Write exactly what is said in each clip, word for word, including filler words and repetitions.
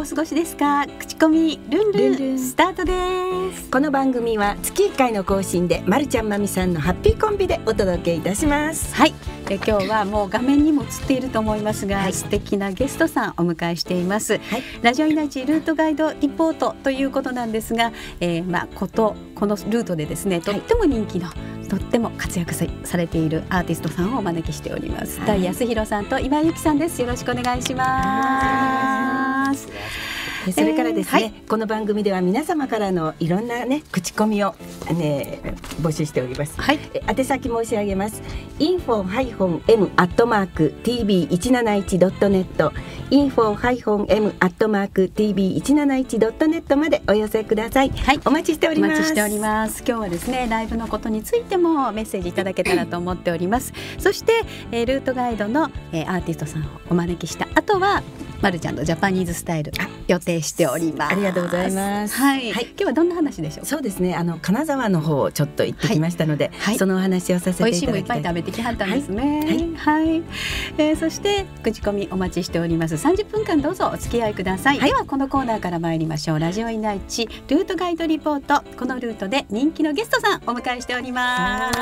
過ごしですか。口コミルンルンルンルンスタートです。 この番組は月いっかいの更新でまるちゃんまみさんのハッピーコンビでお届けいたします。 はい、え今日はもう画面にも映っていると思いますが、 はい、 素敵なゲストさんお迎えしています、 はい、 ラジオいのいちルートガイドリポートということなんですが、えー、まあことこのルートでですね、とっても人気の、はい、とっても活躍されているアーティストさんをお招きしております。田井康弘さんと今井由紀さんです。よろしくお願いします。 それからですね、 えーはい、 この番組では皆様からのいろんなね口コミを、ね、募集しております、はい、宛先申し上げます。 インフォ エム アットマーク ティービーいちなないち ドットネット インフォ エム アットマーク ティービーいちなないち ドットネット までお寄せください、はい、お待ちしております。 お待ちしております。今日はですね、ライブのことについてもメッセージいただけたらと思っておりますそして、えー、ルートガイドの、えー、アーティストさんをお招きした後はまるちゃんのジャパニーズスタイル予定しております。 ありがとうございます、 はいはい、今日はどんな話でしょうか。 そうですね、あの金沢の方をちょっと行ってきましたので、はい、そのお話をさせていただきたい。美味しいもいっぱい食べてきはったんですね。はい、はい、えー、そして口コミお待ちしております。さんじゅっぷんかんどうぞお付き合いください、はい、ではこのコーナーから参りましょう。ラジオいのいちルートガイドリポート。このルートで人気のゲストさんお迎えしております。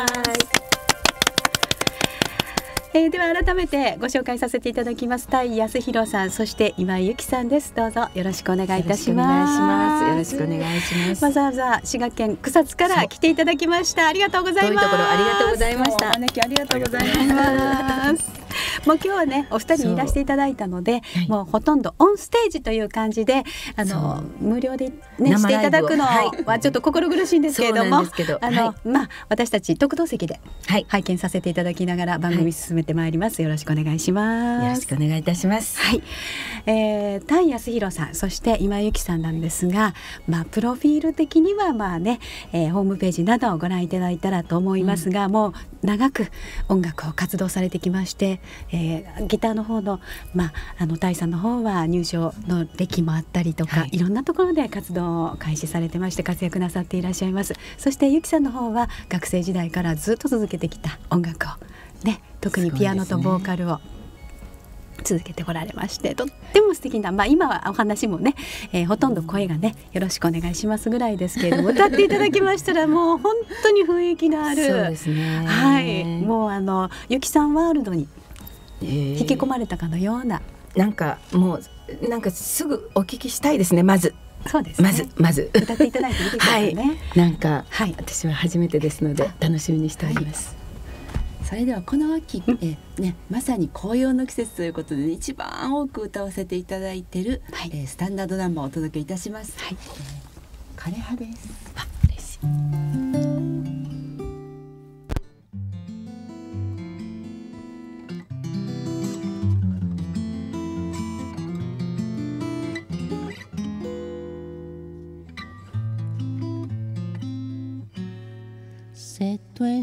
えー、では改めてご紹介させていただきます。田井康弘さん、そして今井由紀さんです。どうぞよろしくお願いいたします。 よろしくお願いします。 わざわざ滋賀県草津から来ていただきました。ありがとうございます。 遠いところありがとうございました。 お招きありがとうございます。もう今日はねお二人にいらしていただいたので、はい、もうほとんどオンステージという感じであの無料で、ね、していただくのはちょっと心苦しいんですけれども、はい、あの、はい、まあ、私たち特等席で拝見させていただきながら番組進めてまいります、はい、よろしくお願いします。 よろしくお願いいたします。 はい、えー、田井康弘さんそして今井由紀さんなんですが、まあ、プロフィール的にはまあね、えー、ホームページなどをご覧いただいたらと思いますが、うん、もう長く音楽を活動されてきまして、えー、ギターの方の、まあ、あの田井さんの方は入賞の歴もあったりとか、はい、いろんなところで活動を開始されてまして活躍なさっていらっしゃいます。そして由紀さんの方は学生時代からずっと続けてきた音楽を、ね、特にピアノとボーカルを続けてこられまして、とっても素敵な、まあ、今はお話もね、えー、ほとんど声がねよろしくお願いしますぐらいですけれども歌っていただきましたらもう本当に雰囲気のある、 そうですね、 はい、もうあの由紀さんワールドに引き込まれたかのような、 えー、なんかもうなんかすぐお聞きしたいですね。まずそうですね、 まずまず歌っていただいていいですかね。はい、 なんか、はい、私は初めてですので楽しみにしております。 はい、それではこの秋、えね、まさに紅葉の季節ということで、ね、一番多く歌わせていただいている、はい、えー、スタンダードナンバーをお届けいたします。はい、えー、枯葉です。あ、嬉しい。C'est une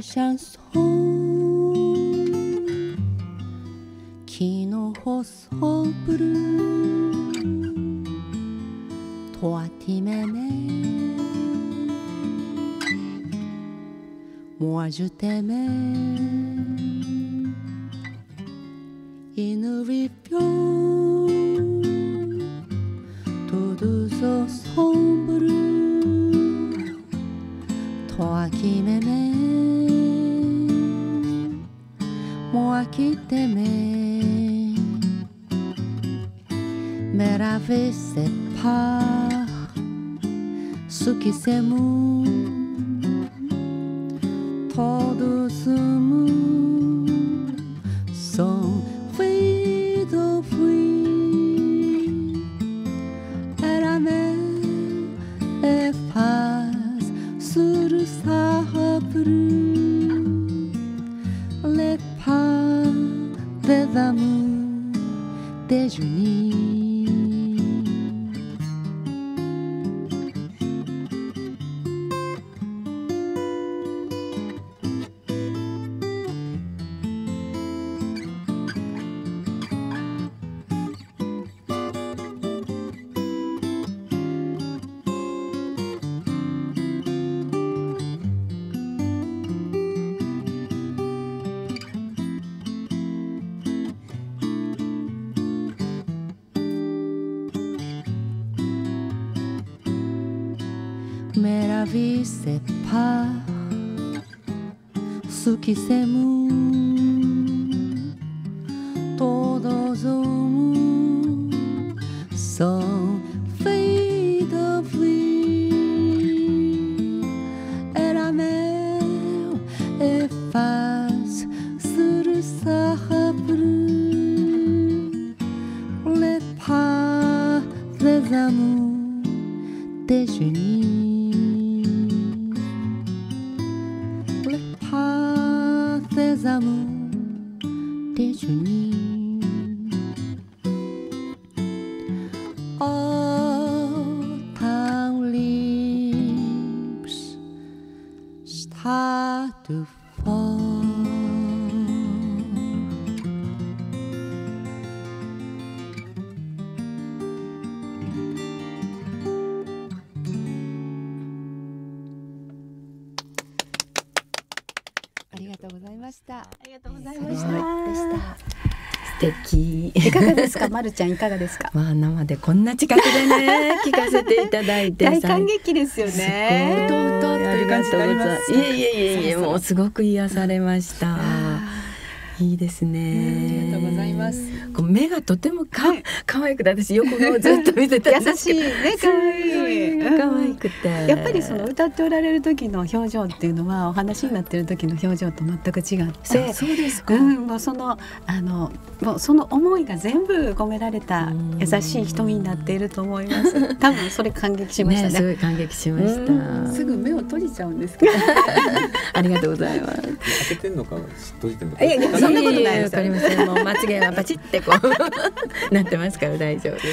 chanson qui nous ressemble. Toi tu m'aimais, moi je t'aimais. Et nous vivions tous ensemble. Toi qui m'aimais, moi qui t'aimais. Mais la vie c'est pas ce qui s'aime trop doucement, sans fruit de fruit. Et la mer efface sur sa brûle les pas des amours déjeuner. La vie sépare ce qui s'aime, todos hommes sont faits de vie, et la mer efface sur sa brume les pas des amours déjeuner, les pas des amours déjeuner. All time leaves start to fall. ありがとうございました。 ありがとうございました。 素敵。 いかがですか、まるちゃんいかがですか。 まあ生でこんな近くでね聞かせていただいて大感激ですよね。 うとうとっていう感じになります。 いえいえいえいえ、もうすごく癒されました。いいですね。 ありがとうございます。 こう目がとてもか、はい、可愛くて、私横顔ずっと見てたんですけど優しいね、可愛い可愛くて、 やっぱりその歌っておられる時の表情っていうのはお話になっている時の表情と全く違って、 そうですか、 うん、もうそのあのもうその思いが全部込められた優しい瞳になっていると思います。多分それ感激しましたね。 ね、すごい感激しました。 すぐ目を閉じちゃうんですけどありがとうございます。 開けてんのか閉じてんのか、 いやいやそんなことないです。 わかりません。もうまつげはパチってこうなってますから大丈夫です。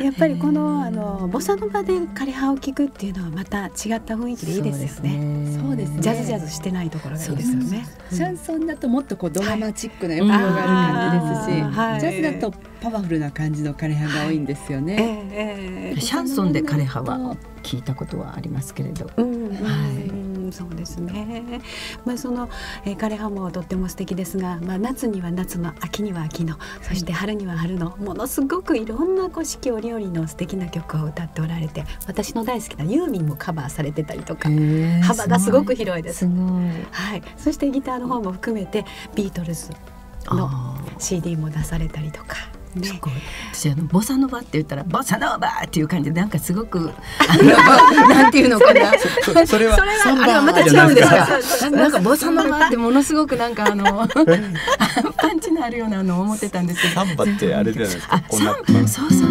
やっぱりこのあのボサノバで枯葉を聞くっていうのはまた違った雰囲気でいいですよね。 そうですね。 ジャズジャズしてないところがいいですよね。 シャンソンだともっとこうドラマチックな抑揚がある感じですし、はい、ジャズだとパワフルな感じの枯葉が多いんですよね。はいえー、シャンソンで枯葉は聞いたことはありますけれど、 うんはい、そうですね。まあその、えー、枯葉もとっても素敵ですが、まあ、夏には夏の、秋には秋の、そして春には春の、ものすごくいろんな四季折々の素敵な曲を歌っておられて、私の大好きなユーミンもカバーされてたりとか、幅がすごく広いです。 すごい、 はい、そしてギターの方も含めてビートルズの シーディー も出されたりとか。ね、 すごい。私あのボサノバって言ったらボサノーバーっていう感じでなんかすごくあのなんていうのかなそ, それはそれはあれはまた違うんですか。なんかボサノバってものすごくなんかあのパンチのあるようなのを思ってたんですけど、 サンバってあれじゃないですか。 あ、サンそうそうそう、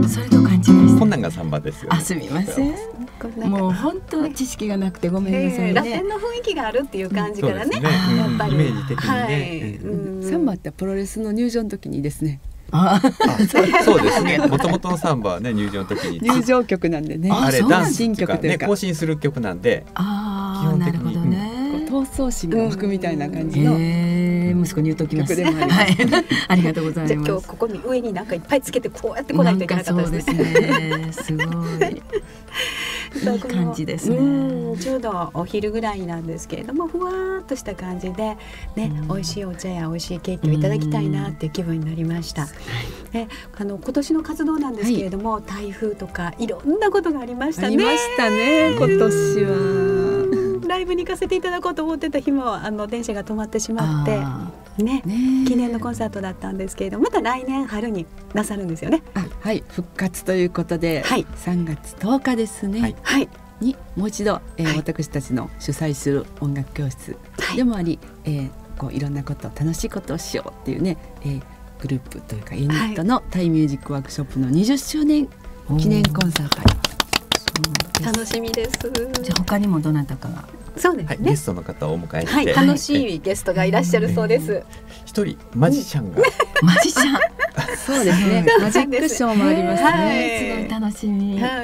それと勘違いして、 こんなんがサンバですよ、ね、 あ、すみません。もう本当知識がなくてごめんなさいね。 ラテンの雰囲気があるっていう感じからね、 ね、 やっぱりイメージ的にね、 はいうん、 サンバってプロレスの入場の時にですね、 ああそうですね。もともとのサンバはね、入場の時に入場曲なんでね、 あれダンス新曲というか更新する曲なんで、 あ基本的になるほどね、 闘争心が湧くみたいな感じの、 うんえー、息子に言うときます。 曲でもあります、はい、 ありがとうございます。 じゃあ今日ここに上になんかいっぱいつけてこうやってこないといけなかったですね。 そうですね。すごい。いい感じですね。 うん、ちょうどお昼ぐらいなんですけれども、ふわーっとした感じでね、うん、美味しいお茶や美味しいケーキをいただきたいなっていう気分になりました。で、あの今年の活動なんですけれども、はい、台風とかいろんなことがありましたね。 ありましたね、今年は。 ライブに行かせていただこうと思ってた日もあの電車が止まってしまってね、ね記念のコンサートだったんですけれども、また来年春になさるんですよね。 あ、はい、復活ということで、はい、さんがつとおかですね、はい、にもう一度、えーはい、私たちの主催する音楽教室でもあり、はいえー、こういろんなこと楽しいことをしようっていうね、えー、グループというかユニットのタイミュージックワークショップのにじゅっしゅうねん記念コンサート、 楽しみです。 じゃあ他にもどなたかがそうですね、 はい、ゲストの方をお迎えして、 はい、楽しいゲストがいらっしゃるそうです。 一人マジシャンが、 マジシャンそうですね、マジックショーもありますね、 はい、すごい楽しみ、 はい、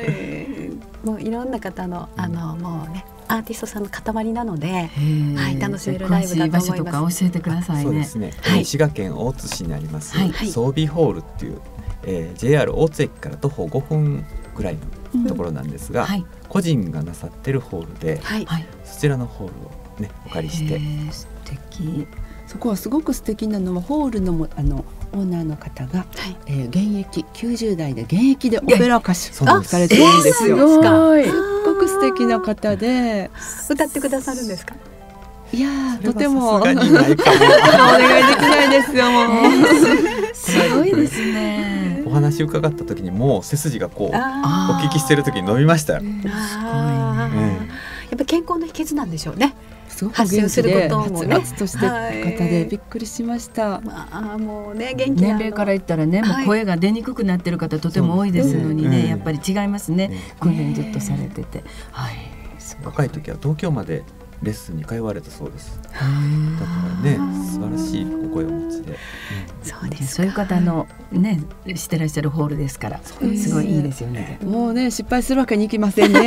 もういろんな方のあのもうねアーティストさんの塊なので、はい、楽しめるライブだと思います。 詳しい場所とか教えてくださいね。 そうですね、はい、滋賀県大津市にあります、はい、装備ホールっていう、えー、ジェイアール 大津駅から徒歩ごふんぐらいのところなんですが、うんはい、個人がなさってるホールで、はい、そちらのホールをねお借りして、 素敵。 そこはすごく素敵なのはホールのもあのオーナーの方が、はいえー、現役きゅうじゅうだいで現役でオペラ歌手されてるんですよ。 すごい。 すごくく素敵な方で、 歌ってくださるんですか？ いやとてもお願いできないですよ。もう、えー、すごいですね。 お話伺った時にもう背筋がこうお聞きしてる時に伸びましたよ。 あ、うん、やっぱ健康の秘訣なんでしょうね。 すごく元気ではつらつとしてた方でびっくりしました。 まあもうね、元気年齢から言ったらね、もう声が出にくくなってる方とても多いですのにね、やっぱり違いますね。訓練ずっとされてて、はい、 若い時は東京までレッスンに通われたそうです。だからね、素晴らしいお声をお持ちで、 そうです。 そういう方のねしてらっしゃるホールですから、すごいいいですよね。 もうね、失敗するわけにいきませんね。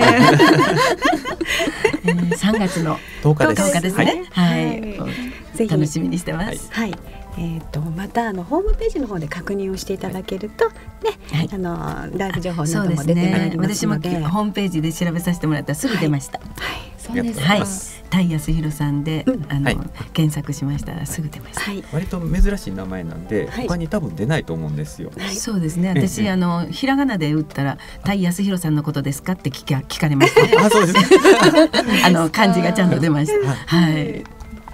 さんがつのとおかです。 とおかですね。はい、ぜひ楽しみにしてます。 はい。えー、とまたあのホームページの方で確認をしていただけると、ね、はい、あのライブ情報なども出てまいりますので、 ね、私もホームページで調べさせてもらったらすぐ出ました。はい、 そうです。 はい、田井康弘さんで、うん、あの、はい、検索しましたらすぐ出ました。はい、 割と珍しい名前なんで、はい、他に多分出ないと思うんですよ。 はい、そうですね。私、うん、あのひらがなで打ったら田井康弘さんのことですかって聞か聞かれました、ね。 あ、そうですね。 あの漢字がちゃんと出ました。はい。はい、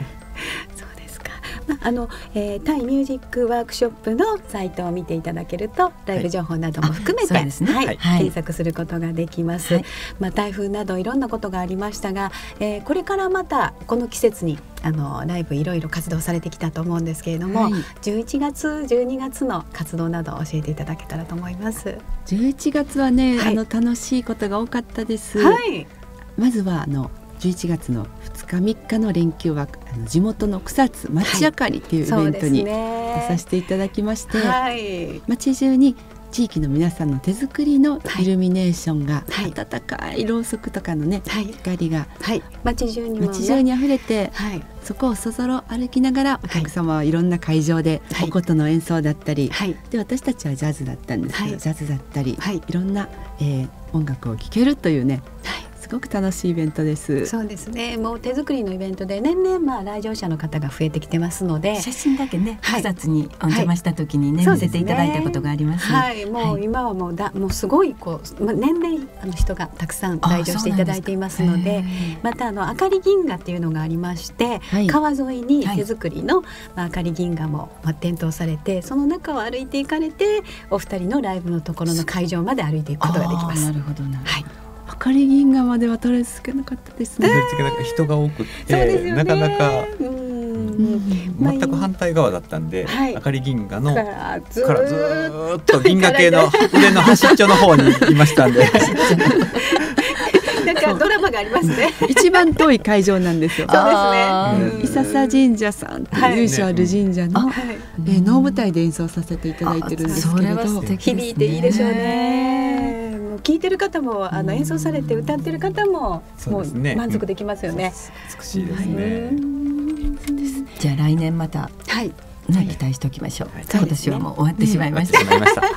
あの、えー、タイミュージックワークショップのサイトを見ていただけるとライブ情報なども含めて、はい、ね、はい、検索することができます。はい、まあ、台風などいろんなことがありましたが、えー、これからまたこの季節にあのライブいろいろ活動されてきたと思うんですけれども、はい、じゅういちがつじゅうにがつの活動などを教えていただけたらと思います。 じゅういちがつはね、はい、あの楽しいことが多かったです。はい、まずはあのじゅういちがつのふつかみっかの連休はあの地元の草津町あかりというイベントに出させていただきまして、はい、町中に地域の皆さんの手作りのイルミネーションが、はい、温かいろうそくとかのね、はい、光が、はい、 町中にも、ね、 町中にあふれて、はい、そこをそぞろ歩きながらお客様はいろんな会場で、はい、お琴の演奏だったり、はい、で私たちはジャズだったんですけど、はい、ジャズだったり、はい、いろんな、えー、音楽を聴けるというね、はい、すごく楽しいイベントです。 そうですね。もう手作りのイベントで年々まあ来場者の方が増えてきてますので、 写真だけね、はい、草津にお邪魔した時にね、はい、見せていただいたことがあります。 はい、もう今はもうだもうすごいこう、まあ、年々あの人がたくさん来場していただいていますので、またあのあかり銀河っていうのがありまして、はい、川沿いに手作りの、はい、まあ、あかり銀河も、まあ、点灯されて、その中を歩いていかれてお二人のライブのところの会場まで歩いていくことができます。 なるほどな。はい。 あかり銀河まではたどり着けなかったですね。 人が多くて、ね、なかなか全く反対側だったんで、はい、あかり銀河のからずーっと銀河系の上の端っちょの方にいましたんでなんかドラマがありますね。 一番遠い会場なんですよ。 そうですね。伊佐神社さんという由緒ある神社の、はい、えー、能舞台で演奏させていただいてるんですけれど、 ね、響いていいでしょうね。聴いてる方もあの演奏されて歌ってる方も、もう満足できますよね。 美しいですね。 じゃあ来年また、はい、ね、期待しておきましょう。今年はもう終わってしまいました。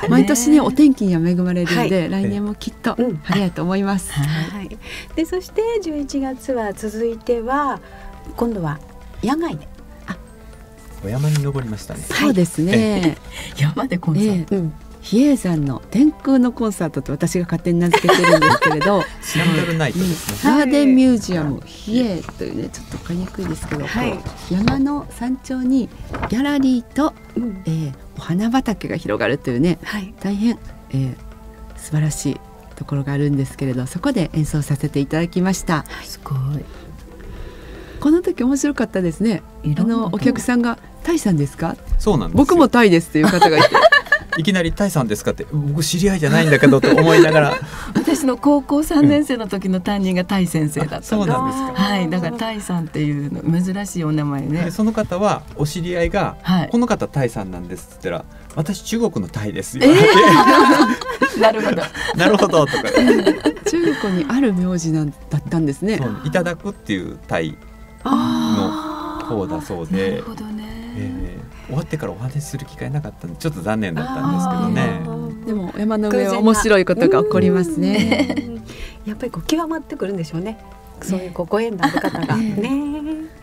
毎年ねお天気には恵まれるので、来年もきっと晴れやと思います。 はい。でそしてじゅういちがつは続いては今度は野外で、 あ、お山に登りましたね。 そうですね。 山でコンサート。 比叡山の天空のコンサートと私が勝手に名付けてるんですけれどシンプルナイトですね。 ガーデンミュージアム比叡というね、ちょっと分かりにくいですけど、はい、山の山頂にギャラリーと、うん、えー、お花畑が広がるというね、はい、大変、えー、素晴らしいところがあるんですけれど、そこで演奏させていただきました。 すごい。 この時面白かったですね。あのお客さんがタイさんですか？ そうなんです。 僕もタイですという方がいていきなりタイさんですかって、僕知り合いじゃないんだけどと思いながら私の高校さんねん生の時の担任がタイ先生だったんです。 そうなんですか。 はい、だからタイさんっていうの珍しいお名前ね。 その方はお知り合いが、はい、この方タイさんなんですって言ったら、私中国のタイですよ、えー、なるほどなるほどとか中国にある名字なんだったんですね。 いただくっていうタイの方だそうで、 なるほどね、 えー、終わってからお話しする機会なかったんでちょっと残念だったんですけどね。 でも山の上は面白いことが起こりますね。 やっぱりこう極まってくるんでしょうね、そういうこうご縁のある方がね。 でお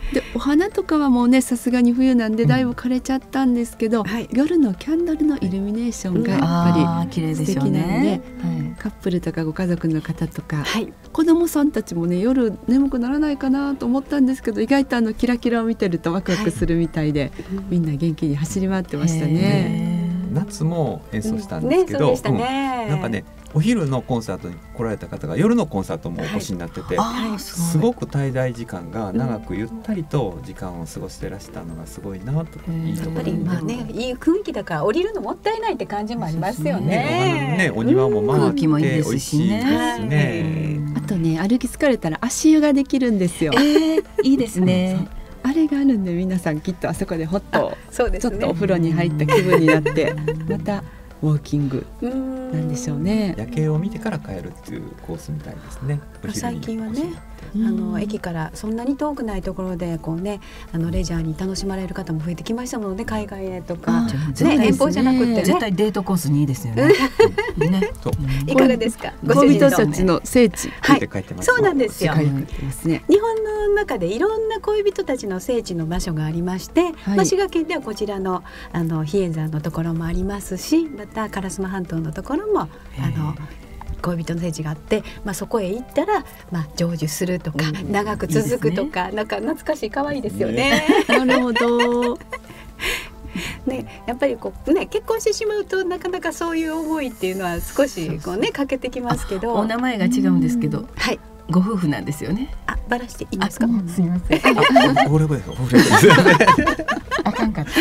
花とかはもうねさすがに冬なんでだいぶ枯れちゃったんですけど、うんはい、夜のキャンドルのイルミネーションがやっぱり素敵なんで、ねはい、カップルとかご家族の方とか、はい、子どもさんたちもね夜眠くならないかなと思ったんですけど、意外とあのキラキラを見てるとワクワクするみたいで、はい、みんな元気に走り回ってましたね。 夏も演奏したんですけど、うんねうん、なんかねお昼のコンサートに来られた方が夜のコンサートもお越しになってて、はい、すごく滞在時間が長くゆったりと時間を過ごしてらしたのがすごいなと、うん、いいところ、やっぱりまあねいい雰囲気だから降りるのもったいないって感じもありますよね。 ね、お庭も回って美味しいですね。 あとね歩き疲れたら足湯ができるんですよ。 えー、いいですね。 あれがあるんで皆さんきっとあそこでほっとそうです、ね、ちょっとお風呂に入った気分になってまたウォーキングなんでしょうね。 夜景を見てから帰るっていうコースみたいですね。 最近はねあの駅からそんなに遠くないところでこう、ね、あのレジャーに楽しまれる方も増えてきましたものね、海外へとか、ね、遠方じゃなくて、ね、 絶対デートコースにいいですよね。ねいかがですか。 恋人たちの聖地、 はい、そうなんですよ。日本の中でいろんな恋人たちの聖地の場所がありまして、はい、まあ、滋賀県ではこちらの、あの比叡山のところもありますし、また烏丸半島のところもあの恋人の聖地があって、まあ、そこへ行ったら、まあ、成就するとか、うん、長く続くとか、いいですね、なんか懐かしい可愛いですよね。 なるほどね、やっぱりこう、ね、結婚してしまうとなかなかそういう思いっていうのは少しこう、ね、欠けてきますけど、 お名前が違うんですけど、はい、ご夫婦なんですよね。 あ、バラしていいですか。 すみません。 暴力ですよ。暴力ですよね。 あかんかった。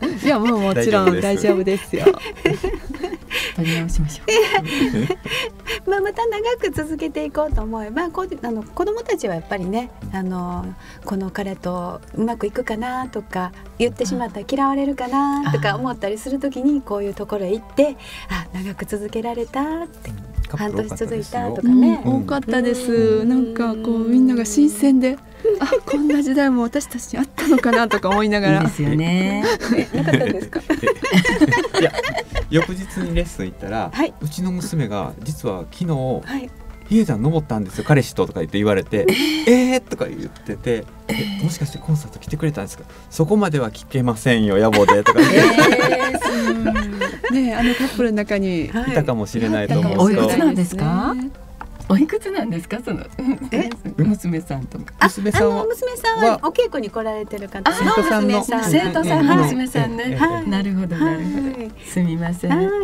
いやもうもちろん大丈夫ですよ。 取り直しましょう。まあまた長く続けていこうと思えば、こうあの子どもたちはやっぱりね、あのこの彼とうまくいくかなとか、言ってしまったら嫌われるかなとか思ったりするときに、こういうところへ行って、あ、長く続けられたって。半年続いたとかね、 うん、多かったです、うん、なんかこうみんなが新鮮で、あ、こんな時代も私たちにあったのかなとか思いながら。 いいですよね。 なかったですか。 いや、翌日にレッスン行ったら、はい、うちの娘が実は昨日、はい、比叡山登ったんですよ彼氏ととか言って言われて、えーとか言ってて、えもしかしてコンサート来てくれたんですか。そこまでは聞けませんよ野暮でとか言って、えー、ね、あのカップルの中にいたかもしれないと思うと、 おいくつなんですか。おいくつなんですか、そのえ娘さんとか。 娘さんは、娘さんはお稽古に来られてる方の娘さん、 生徒さんの娘さんね。なるほどなるほど。すみません。 はい。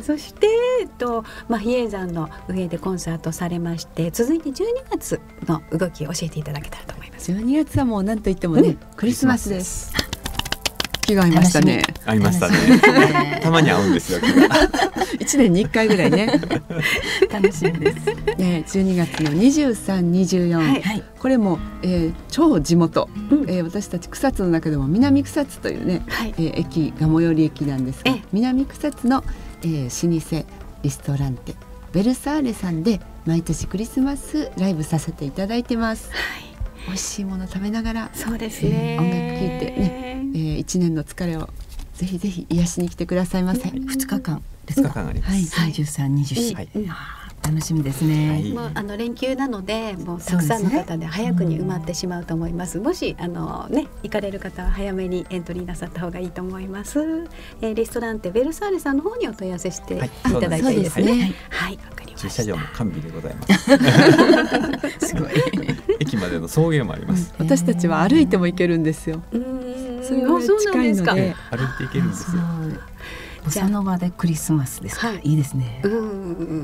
そしてえっとまあ比叡山の上でコンサートされまして、続いてじゅうにがつの動きを教えていただけたらと思います。 じゅうにがつはもう何と言ってもね、クリスマスです。気が合いましたね。 合いましたね。たまに合うんですよ。 一年に一回ぐらいね。 楽しみです。 ね、じゅうにがつのにじゅうさん、にじゅうよん、はい、これも、えー、超地元、うん、えー、私たち草津の中でも南草津というね、はい、えー、駅が最寄り駅なんですが、南草津の、えー、老舗リストランテベルサーレさんで毎年クリスマスライブさせていただいてます。はい、美味しいもの食べながら、 そうですね、 えー、音楽聴いてね、えー、いちねんの疲れをぜひぜひ癒しに来てくださいませ。 ふつかかんふつかかんあります。 はい、にじゅうさん、にじゅうよん、はい、楽しみですね。はい、 もうあの連休なので、もうたくさんの方で早くに埋まってしまうと思います。もしあのね行かれる方は早めにエントリーなさった方がいいと思います。えー、レストランテベルサーレさんの方にお問い合わせしていただいていいですね。はい、はい、わかりました。 駐車場も完備でございます。 すごい。 駅までの送迎もあります。 うん、私たちは歩いても行けるんですよ。 うん、すごい近いので、 歩いて行けるんですよ。 その場でクリスマスですか。はい、いいですね。 うん、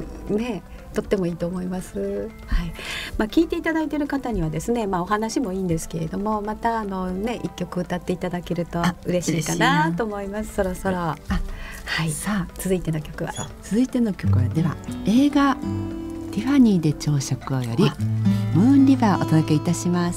ね、とってもいいと思います。はい、まあ、聞いていただいている方にはですね、まあ、お話もいいんですけれども、またあの、ね、一曲歌っていただけると嬉しいかなと思います。そろそろ、あ、はい、さあ続いての曲は続いての曲はでは映画ティファニーで朝食をよりムーンリバーお届けいたします。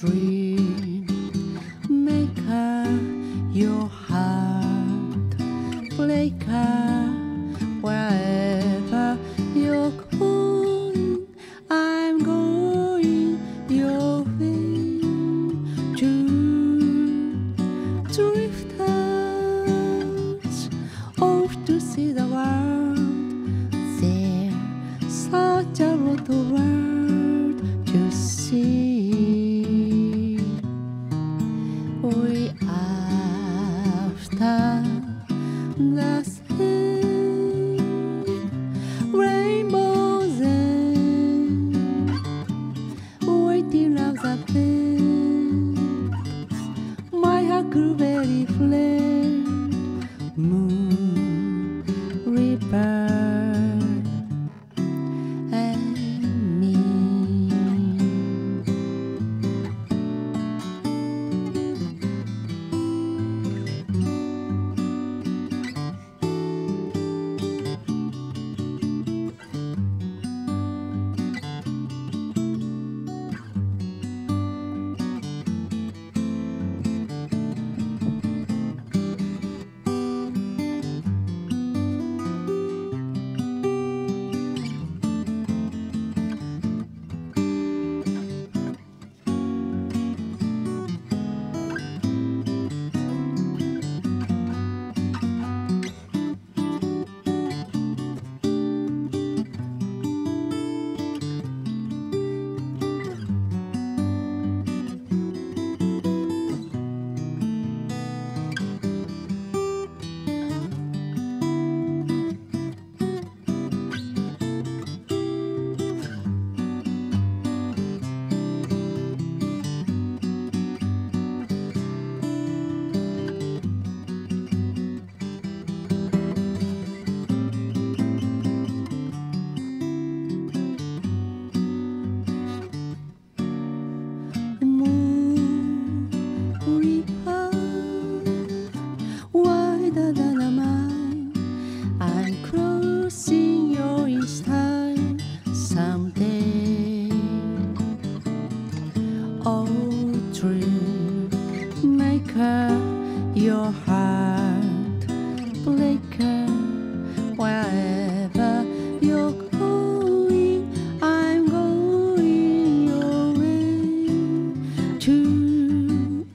dream maker, your heart breaker, wherever you're going, I'm going your way. Two drifters off to see the world. There's such a lot of world to see. We after the same rainbows and waiting of the pain. My huckleberry flame, moon, river, and me. Wider than a mile, I'm crossing your each time someday. Oh, dream maker, your heart breaker, wherever you're going, I'm going your way. Two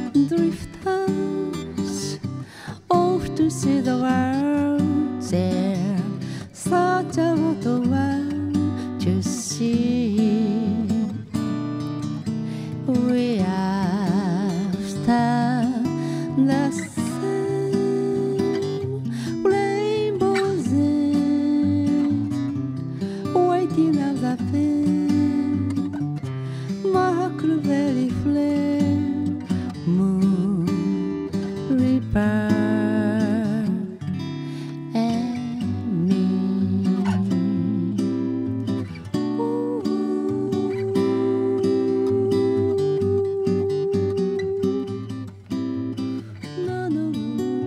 drifters off to see the world. There's such a lot of world to see. We after the same rainbows and waiting of the pain. My huckleberry flame, moon, river, and me. Ooh. No, no, no.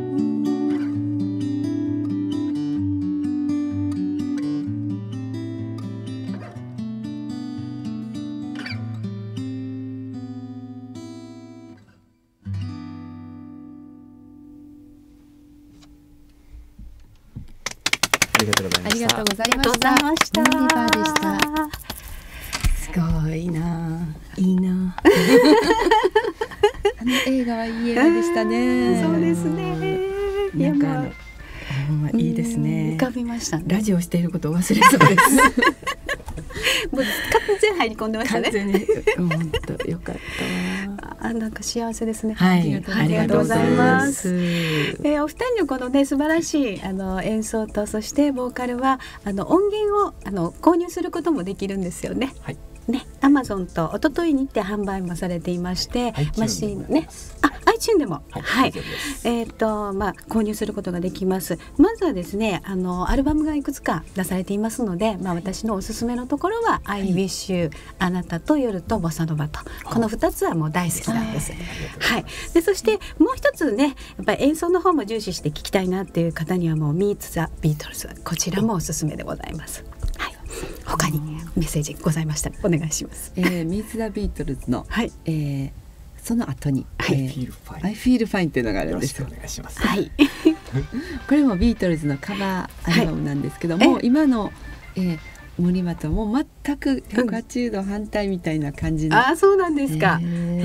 ありがとうございまありがとうございまありがとうございまし。 したた。 モンリバーでした。すごいな、いいな。あの映画はいい映画でしたね。 そうですね。 なんかあのいいですね。 浮かびましたね。 ラジオしていることを忘れそうです。 もう完全入り込んでましたね。 完全に本当よかったわ。 あ、なんか幸せですね。 はい、 ありがとうございます。 えー、お二人のこのね素晴らしいあの演奏とそしてボーカルはあの音源をあの購入することもできるんですよね。 はい。 ね、アマゾンと一昨日にて販売もされていまして、マシンね、あ、iTunes でも、はい、はい、えっとまあ購入することができます。まずはですね、あのアルバムがいくつか出されていますので、まあ私のおすすめのところは、はい、I Wish You、あなたと夜とボサノバと、このふたつはもう大好きなんです。はい。でそしてもう一つね、やっぱり演奏の方も重視して聴きたいなっていう方にはもう Meet the Beatles、こちらもおすすめでございます。はい。 他にメッセージございましたらお願いします。 えー、ミーツ・ザ・ビートルズの、はい、えー、その後に、 はい、 えー、I Feel Fine っていうのがあるんですよ。 よろしくお願いします。 はい、 これもビートルズのカバーアルバムなんですけども、はい、今の、えー森松はもう全くひゃくはちじゅうど反対みたいな感じの、 うん、あ、そうなんですか。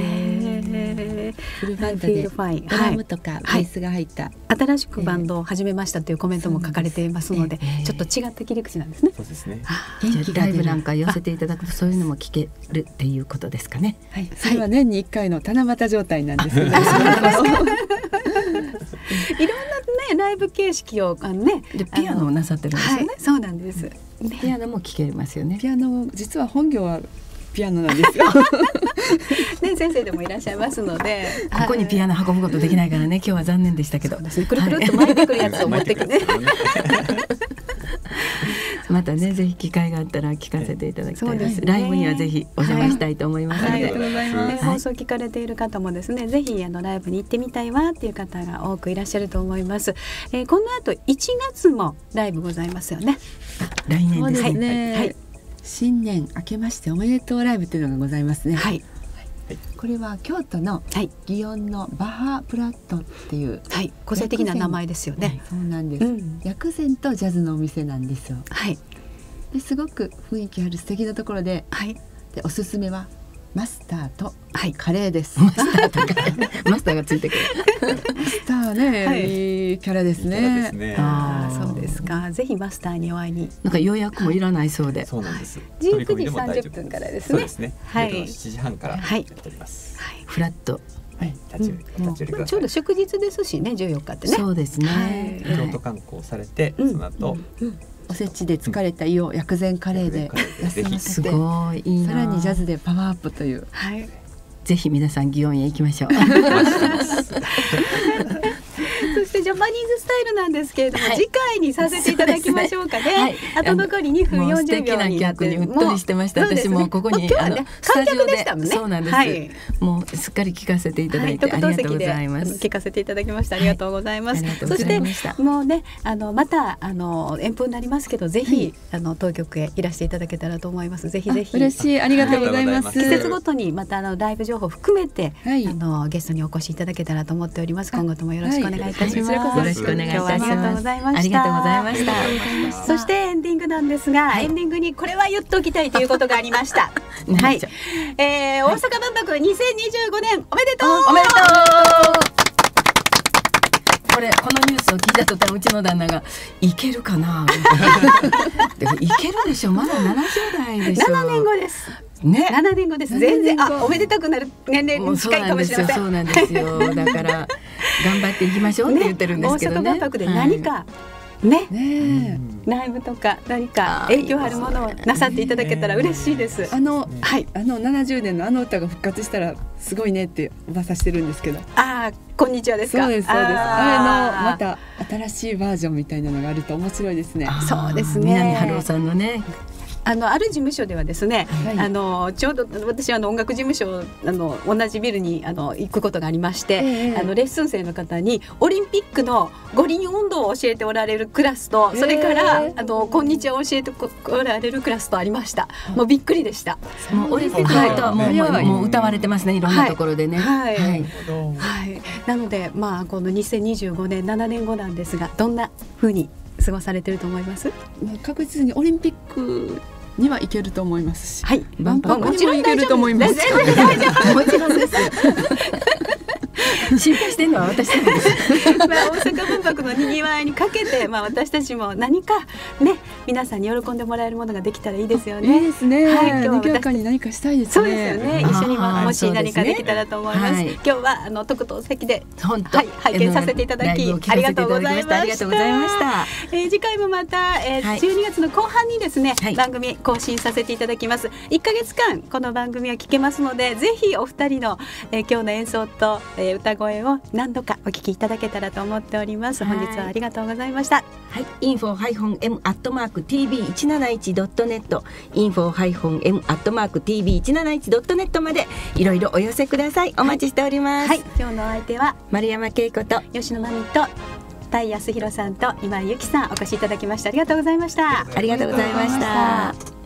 フルバンドでドラムとかベースが入った、はいはい、新しくバンドを始めましたというコメントも書かれていますので、えー、ちょっと違った切り口なんですね。 そうですね。 元気ライブなんか寄せていただくとそういうのも聞けるっていうことですかね。 はい、それは年にいっかいの七夕状態なんですよね。 いろんなねライブ形式をあのねでピアノをなさってるんですよね。 はい、そうなんです。 ピアノも聴けますよね。 ピアノ実は本業はピアノなんですよ。 ね、先生でもいらっしゃいますので、 ここにピアノ運ぶことできないからね、今日は残念でしたけど。 そうですね、くるくるっと巻いてくるやつを持ってきて。 またね、ぜひ機会があったら聞かせていただきたいです。ライブにはぜひお邪魔したいと思いますので。 ありがとうございます。放送聞かれている方もですね、ぜひあのライブに行ってみたいわっていう方が多くいらっしゃると思います。えー、この後いちがつもライブございますよね。 来年ですね。 ね、はい、新年明けましておめでとうライブというのがございますね。 はい。 これは京都の祇園のバハプラットっていう、 はい、個性的な名前ですよね。 はい、そうなんです、うん、薬膳とジャズのお店なんですよ。 はい、 ですごく雰囲気ある素敵なところで、はい、でおすすめはマスターとカレーです。 はい、マスターとカレーマスターがついてくる。 マスターね、はい、いいキャラですね。 ね、ああ、そうですか。ぜひマスターにお会いに。 なんか予約もいらないそうで。 そうなんです。 じゅうくじさんじゅっぷんからですね。 そうですね。はい。しちじはんからやっております。 はい。フラット。 はい。立ち立ち寄りください。 ちょうど祝日ですしね、じゅうよっかってね。 そうですね。 京都観光されて、その後。 おせちで疲れた胃を薬膳カレーで休ませて、 すごいいいな。 さらにジャズでパワーアップという。 はい。 ぜひ皆さん祇園へ行きましょう。 そしてジャパニーズスタイルなんですけれども、はい、次回にさせていただきましょうかね。はい、あと残りにふんよんじゅうびょうになって、 もう素敵な客にうっとりしてました。私もここに今日はね観客でしたもんね。 そうなんです。はい、もうすっかり聞かせていただいて、はい、ありがとうございます。 聞かせていただきました。ありがとうございます。はい、そしてもうね、あのまたあの遠方になりますけど、ぜひ、はい、あの当局へいらしていただけたらと思います。ぜひぜひ。 嬉しい、ありがとうございます。 季節ごとにまたあのライブ情報含めて、はい、あのゲストにお越しいただけたらと思っております。今後ともよろしくお願いいたします。 よろしくお願いいたします。 ありがとうございました。 ありがとうございました。 そしてエンディングなんですが、はい、エンディングにこれは言っておきたいということがありました。はい、えー、大阪万博にせんにじゅうごねんおめでとう。 おめでとう。これこのニュースを聞いた途端うちの旦那がいけるかな。でもいけるでしょ。まだななじゅうだいでしょ。 ななねんごです。 ね、 ななねんごです。全然あおめでたくなる年齢に近いかもしれません。 そうなんですよ。だから頑張っていきましょうって言ってるんですけどね。 大阪万博で何か、はい、ね, ねライブとか何か影響あるものをなさっていただけたら嬉しいです。 あの、はい、あのななじゅうねんのあの歌が復活したらすごいねって噂してるんですけど。 ああ、こんにちはですか。 そうですそうです。あれのまた新しいバージョンみたいなのがあると面白いですね。 そうですね。 南春夫さんのね。 あのある事務所ではですね、はい、あのちょうど私はあの音楽事務所あの同じビルにあの行くことがありまして、えー、あのレッスン生の方にオリンピックの五輪運動を教えておられるクラスと、それから、えー、あのこんにちはを教えておられるクラスとありました。もうびっくりでした。 もうオリンピックの歌はもう、はい、もう歌われてますね、いろんなところでね。 はいはいはい、なのでまあこのにせんにじゅうごねんななねんごなんですが、どんな風に過ごされてると思います？ 確実にオリンピックには行けると思いますし、 はい、 万博にも行けると思います。 もちろんです。 心配してるのは私なんです。 まあ大阪万博のにぎわいにかけて、まあ私たちも何かね皆さんに喜んでもらえるものができたらいいですよね。 いいですね。はい、今日は賑やかに何かしたいですね。 そうですよね。一緒にもし何かできたらと思います。はい、今日はあの特等席で、 本当、 はい、拝見させていただきありがとうございました。 ありがとうございました。 えー、次回もまた、えーはい、じゅうにがつの後半にですね、はい、番組更新させていただきます。いっかげつかんこの番組は聞けますので、ぜひお二人の、えー、今日の演奏と、えー、歌声を何度かお聞きいただけたらと思っております。本日はありがとうございました。 はい、インフォ エム アットマーク ティービーいちなないち ドットネット インフォ エム アットマーク ティービーいちなないち ドットネット までいろいろお寄せください。お待ちしております。 はいはい、今日のお相手は丸山恵子と吉野真美と田井康弘さんと今井由紀さんお越しいただきました。ありがとうございました。 ありがとうございました。